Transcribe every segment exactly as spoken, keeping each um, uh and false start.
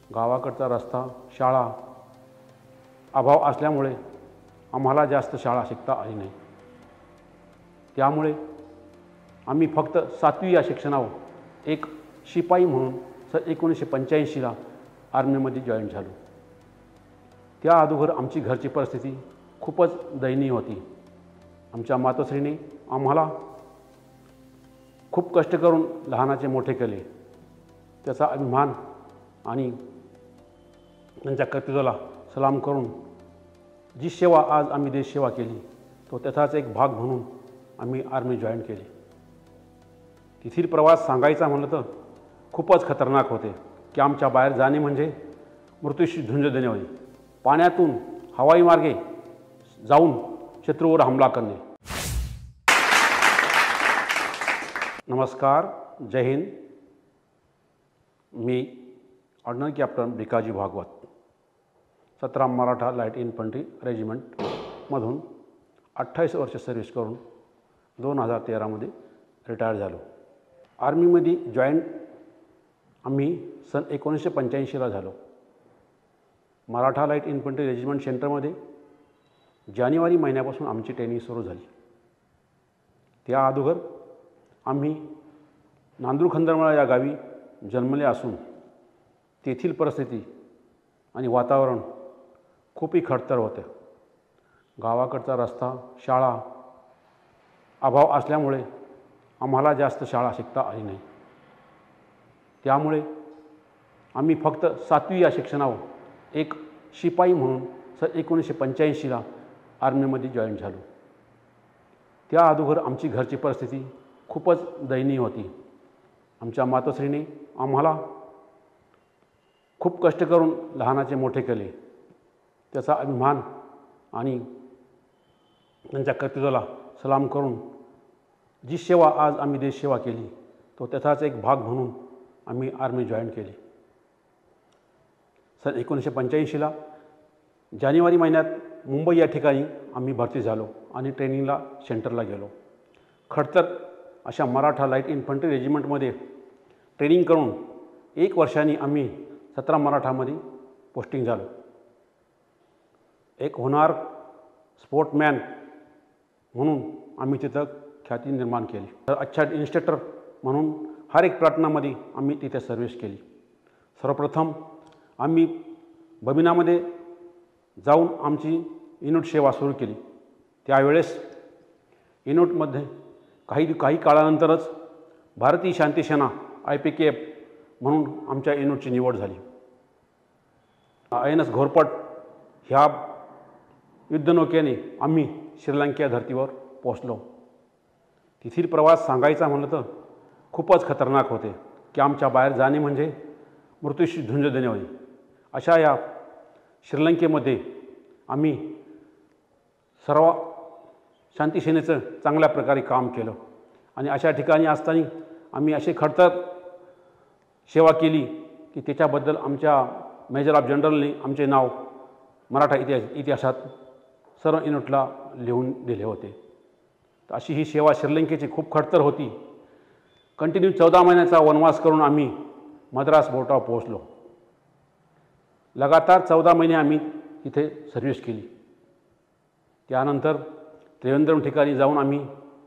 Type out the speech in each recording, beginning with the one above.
गावाकडचा रस्ता, शाळा अभाव असल्यामुळे आम्हाला जास्त शाळा शिकता आली नाही। त्यामुळे आम्ही फक्त सातवी या शिक्षणावर एक शिपाई म्हणून सन एकोणीसशे पंच्याऐंशीला आर्मीमध्ये जॉईन झालो। त्या अगोदर आमची घरची परिस्थिती खूपच दयनीय होती। आमच्या मातोश्रीने आम्हाला खूप कष्ट करून लहानाचे मोठे केले। त्याचा अभिमान आणि त्यांच्या कर्तृत्वाला सलाम करून जी सेवा आज आम्ही देश सेवा केली तो त्याचाच एक भाग म्हणून आम्ही आर्मी जॉईन केली। तेथील प्रवास सांगायचा म्हणलं तर खूपच खतरनाक होते की आमच्या बाहेर जाणे म्हणजे मृत्यूशी झुंज देणे होते। पाण्यातून हवाई मार्गे जाऊन शत्रूवर हमला करणे। नमस्कार, जय हिंद। मी ऑर्डिनरी कॅप्टन भिकाजी भागवत, सतरा मराठा लाईट इन्फंट्री रेजिमेंटमधून अठ्ठावीस वर्ष सर्व्हिस करून दोन हजार तेरामध्ये रिटायर झालो। आर्मीमध्ये जॉईन आम्ही सन एकोणीसशे पंच्याऐंशीला झालो। मराठा लाईट इन्फंट्री रेजिमेंट सेंटरमध्ये जानेवारी महिन्यापासून आमची ट्रेनिंग सुरू झाली। त्या अगोदर आम्ही नांदूर खंदरमळा या गावी जन्मले असून तेथील परिस्थिती आणि वातावरण खूपही खडतर होते। गावाकडचा रस्ता, शाळा अभाव असल्यामुळे आम्हाला जास्त शाळा शिकता आली नाही। त्यामुळे आम्ही फक्त सातवी या शिक्षणावर एक शिपाई म्हणून सन एकोणीसशे पंच्याऐंशीला आर्मीमध्ये जॉईन झालो। त्या अगोदर आमची घरची परिस्थिती खूपच दयनीय होती। आमच्या मातोश्रीने आम्हाला खूप कष्ट करून लहानाचे मोठे केले। त्याचा अभिमान आणि त्यांच्या कर्तृत्वाला सलाम करून जी सेवा आज आम्ही देश सेवा केली तो त्याचाच एक भाग म्हणून आम्ही आर्मी जॉईन केली। सन एकोणीसशे पंच्याऐंशीला जानेवारी महिन्यात मुंबई या ठिकाणी आम्ही भरती झालो आणि ट्रेनिंगला सेंटरला गेलो। खडतर अशा मराठा लाईट इन्फंट्री रेजिमेंटमध्ये ट्रेनिंग करून एक वर्षांनी आम्ही सतरा मराठामध्ये पोस्टिंग झालो। एक होणार स्पोर्टमॅन म्हणून आम्ही तिथं ख्याती निर्माण केली। तर अच्छा इन्स्ट्रक्टर म्हणून हर एक प्लाटूनमध्ये आम्ही तिथे सर्व्हिस केली। सर्वप्रथम आम्ही बमिनामध्ये जाऊन आमची युनिट सेवा सुरू केली। त्यावेळेस युनिटमध्ये काही काही काळानंतरच भारतीय शांती सेना आय पी के एफ म्हणून आमच्या युनिटची निवड झाली। आय एन एस घोरपड ह्या युद्धनौकेने आम्ही श्रीलंका धर्तीवर पोहोचलो। तेथील प्रवास सांगायचा म्हणलं तर खूपच खतरनाक होते की आमच्या बाहेर जाणे म्हणजे मृत्यूशी झुंज देणे होते। अशा या श्रीलंकेमध्ये आम्ही सर्व शांती सेनेचं चांगल्या प्रकारे काम केलं आणि अशा ठिकाणी असताना आम्ही असे खडतर सेवा केली की त्याच्याबद्दल आमच्या मेजर ऑफ जनरलने आमचे नाव मराठा इतिहास इतिहासात सर्व युनिटला लिहून दिले होते। तर अशी ही सेवा श्रीलंकेची खूप खडतर होती। कंटिन्यू चौदा महिन्याचा वनवास करून आम्ही मद्रास बोर्डावर पोहोचलो। लगातार चौदा महिने आम्ही तिथे सर्व्हिस केली। त्यानंतर त्रिवेंद्रम ठिकाणी जाऊन आम्ही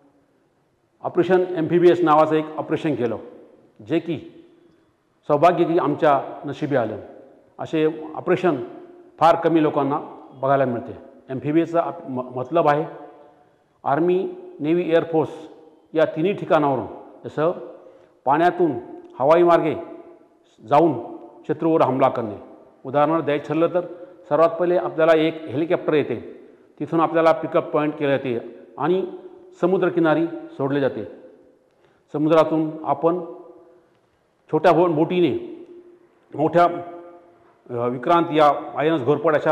ऑपरेशन एम्फिबियस नावाचं एक ऑपरेशन केलं, जे की सौभाग्य की आमच्या नशिबी आलं। असे ऑपरेशन फार कमी लोकांना बघायला मिळते। एम्फिबियसचा मतलब आहे आर्मी, नेव्ही, एअरफोर्स या तिन्ही ठिकाणावरून जसं पाण्यातून हवाई मार्गे जाऊन शत्रूवर हमला करणे। उदाहरणार्थ द्यायचं ठरलं तर सर्वात पहिले आपल्याला एक हेलिकॉप्टर येते, तिथून आपल्याला पिकअप पॉईंट केले जाते आणि समुद्रकिनारी सोडले जाते। समुद्रातून आपण छोट्या बो बोटीने मोठ्या विक्रांत या आय एन एस घोरपड अशा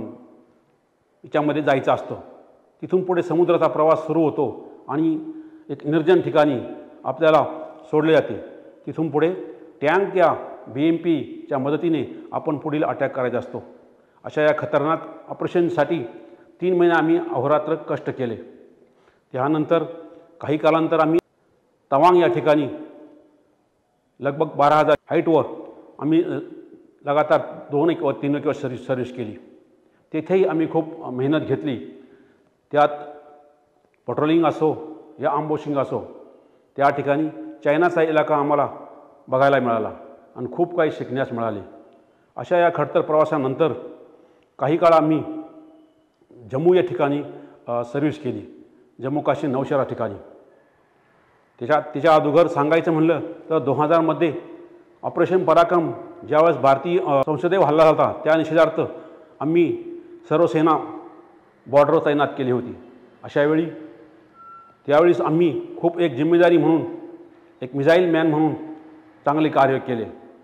याच्यामध्ये जायचं असतं। तिथून पुढे समुद्राचा प्रवास सुरू होतो आणि एक निर्जन ठिकाणी आपल्याला सोडले जाते। तिथून पुढे टँक या बी एम पीच्या मदतीने आपण पुढील अटॅक करायचा असतो। अशा या खतरनाक ऑपरेशनसाठी तीन महिने आम्ही अहोरात्र कष्ट केले। त्यानंतर काही कालांतर आम्ही तवांग या ठिकाणी लगभग बारा हजार हाईटवर आम्ही लगातार दोन एक व तीन एक वर्ष सर्विस सर्विस केली. तेथेही आम्ही खूप मेहनत घेतली. त्यात पेट्रोलिंग असो या आम्बुशिंग असो, त्या ठिकाणी चायनाचा इलाका आम्हाला बघायला मिळाला आणि खूप काही शिकण्यास मिळाले. अशा या खडतर प्रवासानंतर काही काळ आम्ही जम्मू या ठिकाणी सर्व्हिस केली, जम्मू काश्मीर नौशेरा ठिकाणी. त्याच्या त्याच्या अगोदर सांगायचं म्हणलं तर दोन हजारमध्ये ऑपरेशन पराक्रम ज्यावेळेस भारतीय संसदेवर हल्ला झाला त्या निषेधार्थ आम्ही सर्व सेना बॉर्डरवर तैनात केली होती. अशावेळी त्यावेळेस आम्ही खूप एक जिम्मेदारी म्हणून, एक मिसाईल मॅन म्हणून चांगले कार्य केले.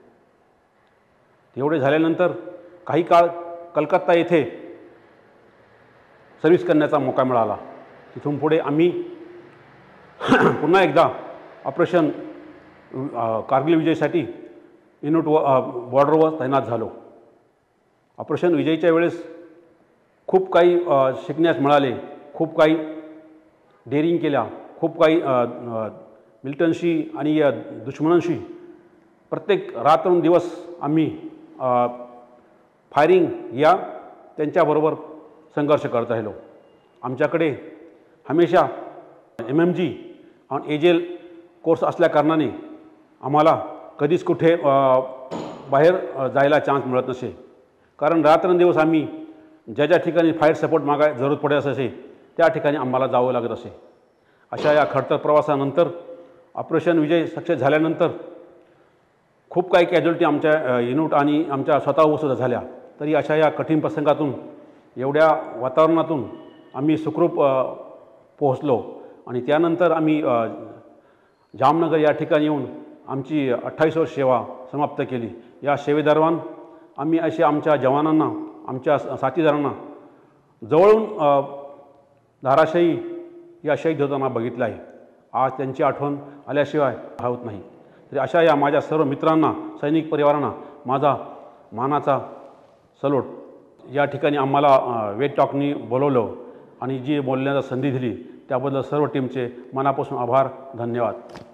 तेवढे झाल्यानंतर काही काळ कलकत्ता येथे सर्व्हिस करण्याचा मौका मिळाला. तिथून पुढे आम्ही पुन्हा एकदा ऑपरेशन कारगिल विजयसाठी युनिट व बॉर्डरवर तैनात झालो. ऑपरेशन विजयच्या वेळेस खूप काही शिकण्यास मिळाले, खूप काही डेअरिंग केल्या, खूप काही मिलिटंटशी आणि दुश्मनांशी प्रत्येक रात्रंदिवस आम्ही फायरिंग या त्यांच्याबरोबर संघर्ष करत राहिलो. आमच्याकडे हमेशा एम एम जी आणि एजेल कोर्स असल्याकारणाने आम्हाला कधीच कुठे बाहेर जायला चान्स मिळत नसे. कारण रात्रंदिवस आम्ही ज्या ज्या ठिकाणी फायर सपोर्ट मागाय जरूर पडत असे त्या ठिकाणी आम्हाला जावं लागत असे. अशा या खडतर प्रवासानंतर ऑपरेशन विजय सक्सेस झाल्यानंतर खूप काही कॅज्युअल्टी आमच्या युनिट आणि आमच्या स्वतःवर सुद्धा झाल्या. तरी अशा या कठीण प्रसंगातून, एवढ्या वातावरणातून आम्ही सुखरूप पोहोचलो आणि त्यानंतर आम्ही जामनगर या ठिकाणी येऊन आमची अठ्ठावीस वर्ष सेवा समाप्त केली. या सेवेदरम्यान आम्ही असे आमच्या जवानांना, आमच्या साथीदारांना जवळून धाराशायी या शहीद होताना बघितलं आहे. आज त्यांची आठवण आल्याशिवाय राहत नाही. तरी अशा या माझ्या सर्व मित्रांना, सैनिक परिवारांना माझा मानाचा सलोट. या ठिकाणी आम्हाला वेट टॉकनी बोलवलं आणि जी बोलण्याची संधी दिली त्याबद्दल सर्व टीमचे मनापासून आभार, धन्यवाद.